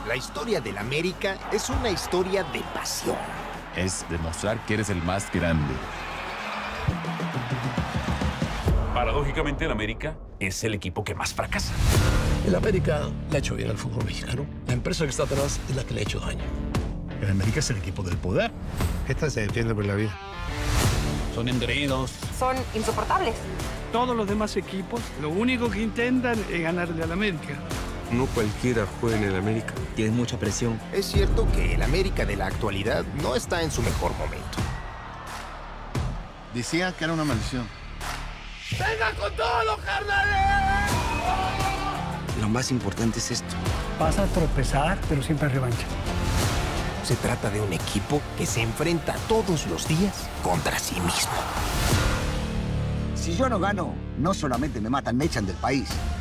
La historia del América es una historia de pasión. Es demostrar que eres el más grande. Paradójicamente, el América es el equipo que más fracasa. El América le ha hecho bien al fútbol mexicano. La empresa que está atrás es la que le ha hecho daño. El América es el equipo del poder. Esta se defiende por la vida. Son engreídos. Son insoportables. Todos los demás equipos lo único que intentan es ganarle al América. No cualquiera juega en el América. Tienes mucha presión. Es cierto que el América de la actualidad no está en su mejor momento. Decía que era una maldición. ¡Venga con todo, carnales! Lo más importante es esto. Vas a tropezar, pero siempre revancha. Se trata de un equipo que se enfrenta todos los días contra sí mismo. Si yo no gano, no solamente me matan, me echan del país.